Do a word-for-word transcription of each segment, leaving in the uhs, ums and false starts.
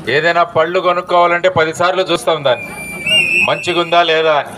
ఏదైనా పళ్ళు కొనుక్కోవాలంటే పదిసార్లు చూస్తాం దాన్ని మంచిగుందా లేదా అని.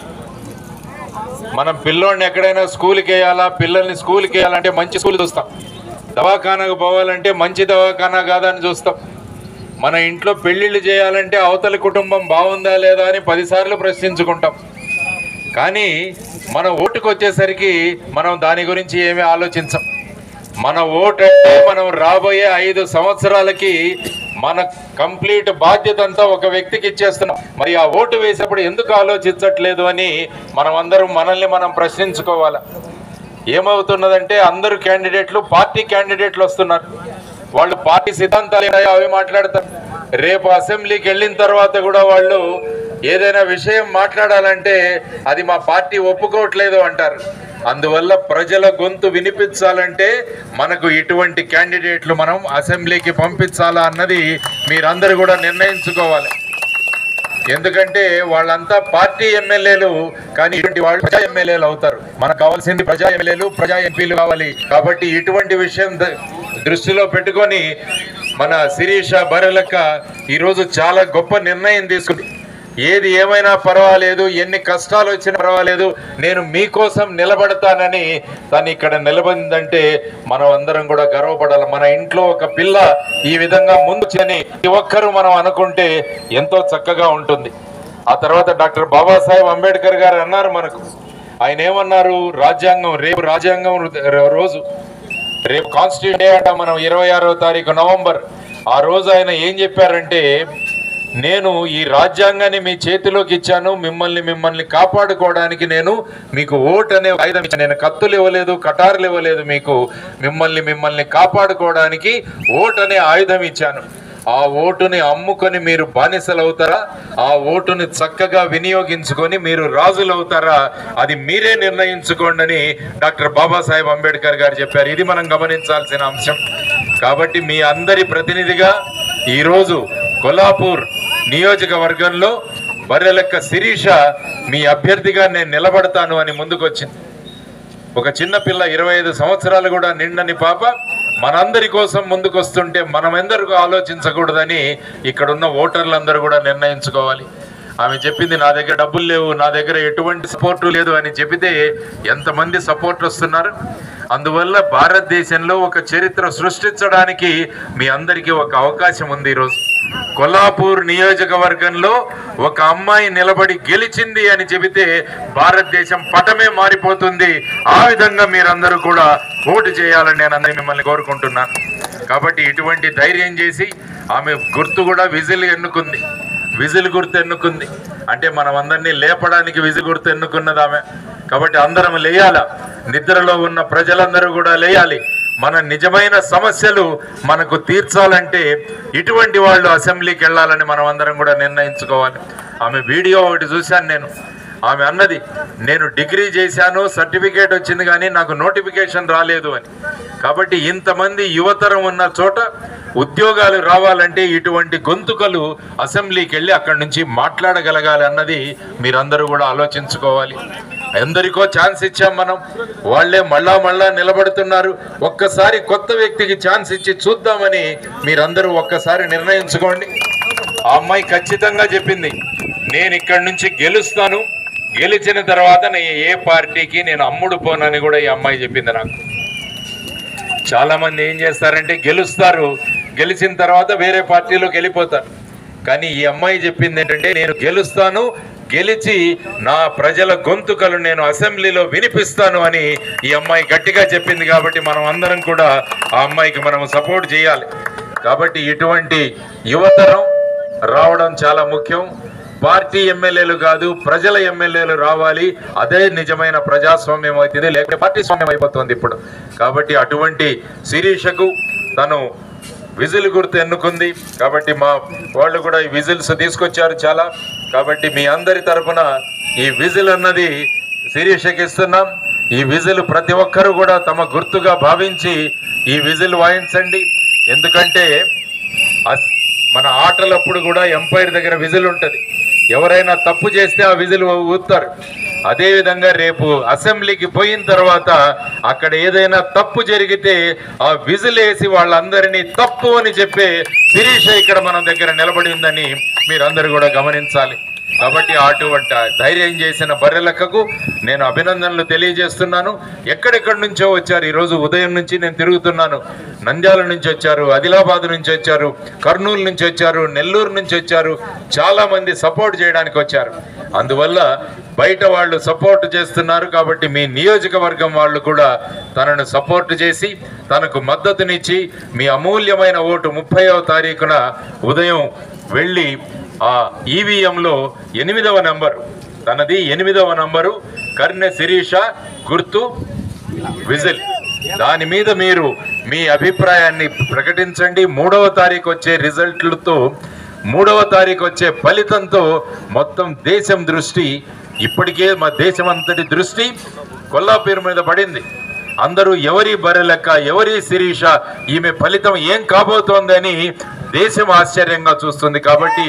మనం పిల్లోడిని ఎక్కడైనా స్కూల్కి వేయాలా, పిల్లల్ని స్కూల్కి వేయాలంటే మంచి స్కూల్ చూస్తాం. దవాఖానకు పోవాలంటే మంచి దవాఖానా కాదా అని చూస్తాం. మన ఇంట్లో పెళ్ళిళ్ళు చేయాలంటే అవతలి కుటుంబం బాగుందా లేదా అని పదిసార్లు ప్రశ్నించుకుంటాం. కానీ మన ఓటుకు వచ్చేసరికి మనం దాని గురించి ఏమీ ఆలోచించం. మన ఓటు అంటే మనం రాబోయే ఐదు సంవత్సరాలకి మన కంప్లీట్ బాధ్యత అంతా ఒక వ్యక్తికి ఇచ్చేస్తున్నాం. మరి ఆ ఓటు వేసేప్పుడు ఎందుకు ఆలోచించట్లేదు అని మనం అందరం మనల్ని మనం ప్రశ్నించుకోవాలి. ఏమవుతున్నదంటే అందరూ క్యాండిడేట్లు పార్టీ క్యాండిడేట్లు వస్తున్నారు. వాళ్ళు పార్టీ సిద్ధాంతాలు అవి మాట్లాడతారు. రేపు అసెంబ్లీకి వెళ్ళిన తర్వాత కూడా వాళ్ళు ఏదైనా విషయం మాట్లాడాలంటే అది మా పార్టీ ఒప్పుకోవట్లేదు అంటారు. అందువల్ల ప్రజల గొంతు వినిపించాలంటే మనకు ఇటువంటి క్యాండిడేట్లు మనం అసెంబ్లీకి పంపించాలా అన్నది మీరందరూ కూడా నిర్ణయించుకోవాలి. ఎందుకంటే వాళ్ళంతా పార్టీ ఎమ్మెల్యేలు, కానీ ఇటువంటి వాళ్ళు ప్రజా ఎమ్మెల్యేలు అవుతారు. మనకు కావాల్సింది ప్రజా ఎమ్మెల్యేలు, ప్రజా ఎంపీలు కావాలి. కాబట్టి ఇటువంటి విషయం దృష్టిలో పెట్టుకొని మన శిరీష బర్రెలక్క ఈరోజు చాలా గొప్ప నిర్ణయం తీసుకుంది. ఏది ఏమైనా పర్వాలేదు, ఎన్ని కష్టాలు వచ్చినా పర్వాలేదు, నేను మీకోసం నిలబడతానని తను ఇక్కడ నిలబడిందంటే మనం అందరం కూడా గర్వపడాలి. మన ఇంట్లో ఒక పిల్ల ఈ విధంగా ముందు అని ప్రతి ఒక్కరూ మనం అనుకుంటే ఎంతో చక్కగా ఉంటుంది. ఆ తర్వాత డాక్టర్ బాబాసాహెబ్ అంబేద్కర్ గారు అన్నారు మనకు, ఆయన ఏమన్నారు, రాజ్యాంగం రేపు రాజ్యాంగం రోజు, రేపు కాన్స్టిట్యూషన్ డే అంట మనం ఇరవై ఆరో తారీఖు నవంబర్. ఆ రోజు ఆయన ఏం చెప్పారంటే, నేను ఈ రాజ్యాంగాన్ని మీ చేతిలోకి ఇచ్చాను, మిమ్మల్ని మిమ్మల్ని కాపాడుకోవడానికి నేను మీకు ఓటు అనే ఆయుధం ఇచ్చాను. నేను కత్తులు ఇవ్వలేదు, కటార్లు ఇవ్వలేదు, మీకు మిమ్మల్ని మిమ్మల్ని కాపాడుకోవడానికి ఓటు అనే ఆయుధం ఇచ్చాను. ఆ ఓటుని అమ్ముకొని మీరు బానిసలు అవుతారా, ఆ ఓటుని చక్కగా వినియోగించుకొని మీరు రాజులు అవుతారా, అది మీరే నిర్ణయించుకోండి అని డాక్టర్ బాబాసాహెబ్ అంబేద్కర్ గారు చెప్పారు. ఇది మనం గమనించాల్సిన అంశం. కాబట్టి మీ అందరి ప్రతినిధిగా ఈరోజు కొల్లాపూర్ నియోజకవర్గంలో బర్రెలక్క శిరీష మీ అభ్యర్థిగా నేను నిలబడతాను అని ముందుకొచ్చింది. ఒక చిన్న పిల్ల, ఇరవై ఐదు సంవత్సరాలు కూడా నిండని పాప మనందరి కోసం ముందుకొస్తుంటే మనం ఎందరికీ ఆలోచించకూడదని ఇక్కడున్న ఓటర్లందరూ కూడా నిర్ణయించుకోవాలి. ఆమె చెప్పింది, నా దగ్గర డబ్బులు లేవు, నా దగ్గర ఎటువంటి సపోర్టు లేదు అని చెబితే ఎంతమంది సపోర్ట్ వస్తున్నారు. అందువల్ల భారతదేశంలో ఒక చరిత్ర సృష్టించడానికి మీ అందరికీ ఒక అవకాశం ఉంది. ఈరోజు కొల్లాపూర్ నియోజకవర్గంలో ఒక అమ్మాయి నిలబడి గెలిచింది అని చెబితే భారతదేశం పటమే మారిపోతుంది. ఆ విధంగా మీరందరూ కూడా ఓటు చేయాలని నేను అందరినీ మిమ్మల్ని కోరుకుంటున్నాను. కాబట్టి ఇటువంటి ధైర్యం చేసి ఆమె గుర్తు కూడా విజిల్ ఎన్నుకుంది. విజిల్ గుర్తు ఎన్నుకుంది అంటే మనం అందరినీ లేపడానికి విజిల్ గుర్తు ఎన్నుకున్నది ఆమె. కాబట్టి అందరం లేయాల, నిద్రలో ఉన్న ప్రజలందరూ కూడా లేయాలి. మన నిజమైన సమస్యలు మనకు తీర్చాలంటే ఇటువంటి వాళ్ళు అసెంబ్లీకి వెళ్ళాలని మనం అందరం కూడా నిర్ణయించుకోవాలి. ఆమె వీడియో ఒకటి చూశాను నేను. ఆమె అన్నది, నేను డిగ్రీ చేశాను, సర్టిఫికేట్ వచ్చింది, కానీ నాకు నోటిఫికేషన్ రాలేదు అని. కాబట్టి ఇంతమంది యువతరం ఉన్న చోట ఉద్యోగాలు రావాలంటే ఇటువంటి గొంతుకలు అసెంబ్లీకి వెళ్ళి అక్కడి నుంచి మాట్లాడగలగాలి అన్నది మీరందరూ కూడా ఆలోచించుకోవాలి. ఎందరికో ఛాన్స్ ఇచ్చాం మనం, వాళ్లే మళ్ళా మళ్ళా నిలబడుతున్నారు. ఒక్కసారి కొత్త వ్యక్తికి ఛాన్స్ ఇచ్చి చూద్దామని మీరందరూ ఒక్కసారి నిర్ణయించుకోండి. ఆ అమ్మాయి ఖచ్చితంగా చెప్పింది, నేను ఇక్కడి నుంచి గెలుస్తాను, గెలిచిన తర్వాత నేను ఏ పార్టీకి నేను అమ్ముడు పోనని కూడా ఈ అమ్మాయి చెప్పింది నాకు. చాలా మంది ఏం చేస్తారంటే గెలుస్తారు, గెలిచిన తర్వాత వేరే పార్టీలోకి వెళ్ళిపోతారు. కానీ ఈ అమ్మాయి చెప్పింది ఏంటంటే, నేను గెలుస్తాను, గెలిచి నా ప్రజల గొంతుకలు నేను అసెంబ్లీలో వినిపిస్తాను అని ఈ అమ్మాయి గట్టిగా చెప్పింది. కాబట్టి మనం అందరం కూడా ఆ అమ్మాయికి మనం సపోర్ట్ చేయాలి. కాబట్టి ఇటువంటి యువతరం రావడం చాలా ముఖ్యం. పార్టీ ఎమ్మెల్యేలు కాదు, ప్రజల ఎమ్మెల్యేలు రావాలి. అదే నిజమైన ప్రజాస్వామ్యం అవుతుంది, లేకపోతే పార్టీ స్వామ్యం అయిపోతుంది ఇప్పుడు. కాబట్టి అటువంటి శిరీషకు తను విజిల్ గుర్తు ఎన్నుకుంది. కాబట్టి మా వాళ్ళు కూడా ఈ విజిల్స్ తీసుకొచ్చారు చాలా. కాబట్టి మీ అందరి తరఫున ఈ విజిల్ అన్నది శిరీషకి ఇస్తున్నాం. ఈ విజిల్ ప్రతి ఒక్కరు కూడా తమ గుర్తుగా భావించి ఈ విజిల్ వాయించండి. ఎందుకంటే మన ఆటలప్పుడు కూడా ఎంపైర్ దగ్గర విజిల్ ఉంటుంది. ఎవరైనా తప్పు చేస్తే ఆ విజిల్ ఊతారు. అదేవిధంగా రేపు అసెంబ్లీకి పోయిన తర్వాత అక్కడ ఏదైనా తప్పు జరిగితే ఆ విజిల్ వేసి వాళ్ళందరినీ తప్పు అని చెప్పే శిరీష ఇక్కడ మన దగ్గర నిలబడి ఉందని మీరందరూ కూడా గమనించాలి. కాబట్టి అటువంటి ధైర్యం చేసిన బర్రెలక్కకు నేను అభినందనలు తెలియజేస్తున్నాను. ఎక్కడెక్కడి నుంచో వచ్చారు. ఈరోజు ఉదయం నుంచి నేను తిరుగుతున్నాను. నంద్యాల నుంచి వచ్చారు, ఆదిలాబాద్ నుంచి వచ్చారు, కర్నూలు నుంచి వచ్చారు, నెల్లూరు నుంచి వచ్చారు. చాలా మంది సపోర్ట్ చేయడానికి వచ్చారు. అందువల్ల బయట వాళ్ళు సపోర్ట్ చేస్తున్నారు కాబట్టి మీ నియోజకవర్గం వాళ్ళు కూడా తనను సపోర్ట్ చేసి తనకు మద్దతునిచ్చి మీ అమూల్యమైన ఓటు ముప్పైవ తారీఖున ఉదయం వెళ్ళి ఆ ఈవీఎంలో ఎనిమిదవ నంబరు తనది ఎనిమిదవ నంబరు కర్నె శిరీష గుర్తు విజిల్ దాని మీద మీరు మీ అభిప్రాయాన్ని ప్రకటించండి. మూడవ తారీఖు వచ్చే రిజల్ట్లతో మూడవ తారీఖు వచ్చే ఫలితంతో మొత్తం దేశం దృష్టి ఇప్పటికే మా దేశం అంతటి దృష్టి కొల్లాపూర్ మీద పడింది. అందరూ ఎవరి బర్రెలక్క ఎవరి శిరీష ఈమె ఫలితం ఏం కాబోతోందని దేశం ఆశ్చర్యంగా చూస్తుంది. కాబట్టి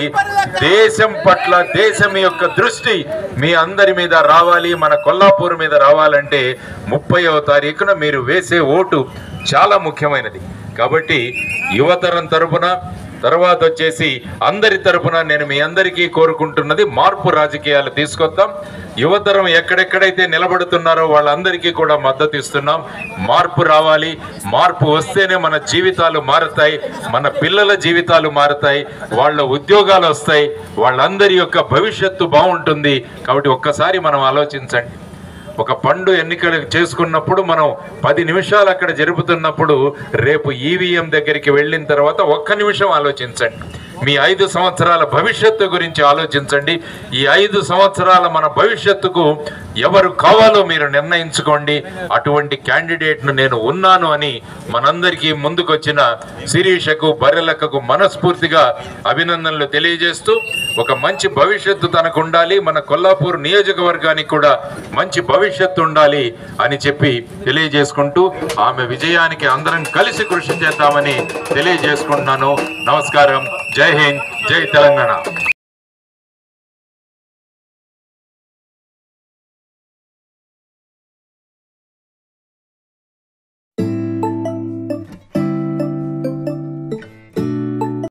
దేశం పట్ల దేశం యొక్క దృష్టి మీ అందరి మీద రావాలి, మన కొల్లాపూర్ మీద రావాలంటే ముప్పైవ తారీఖున మీరు వేసే ఓటు చాలా ముఖ్యమైనది. కాబట్టి యువతరం తరపున తర్వాత వచ్చేసి అందరి తరపున నేను మీ అందరికీ కోరుకుంటున్నది మార్పు రాజకీయాలు తీసుకొద్దాం. యువతరం ఎక్కడెక్కడైతే నిలబడుతున్నారో వాళ్ళందరికీ కూడా మద్దతు ఇస్తున్నాం. మార్పు రావాలి. మార్పు వస్తేనే మన జీవితాలు మారుతాయి, మన పిల్లల జీవితాలు మారుతాయి, వాళ్ళ ఉద్యోగాలు వస్తాయి, వాళ్ళందరి యొక్క భవిష్యత్తు బాగుంటుంది. కాబట్టి ఒక్కసారి మనం ఆలోచించండి. ఒక పండు ఎన్నికలు చేసుకున్నప్పుడు మనం పది నిమిషాలు అక్కడ జరుపుతున్నప్పుడు రేపు ఈవీఎం దగ్గరికి వెళ్ళిన తర్వాత ఒక్క నిమిషం ఆలోచించండి. మీ ఐదు సంవత్సరాల భవిష్యత్తు గురించి ఆలోచించండి. ఈ ఐదు సంవత్సరాల మన భవిష్యత్తుకు ఎవరు కావాలో మీరు నిర్ణయించుకోండి. అటువంటి క్యాండిడేట్ను నేను ఉన్నాను అని మనందరికీ ముందుకొచ్చిన శిరీషకు బర్రెలక్కకు మనస్ఫూర్తిగా అభినందనలు తెలియజేస్తూ ఒక మంచి భవిష్యత్తు తనకు ఉండాలి, మన కొల్లాపూర్ నియోజకవర్గానికి కూడా మంచి భవిష్యత్తు ఉండాలి అని చెప్పి తెలియజేసుకుంటూ ఆమె విజయానికి అందరం కలిసి కృషి చేద్దామని తెలియజేసుకుంటున్నాను. నమస్కారం. జై హింద్, జై తెలంగాణ.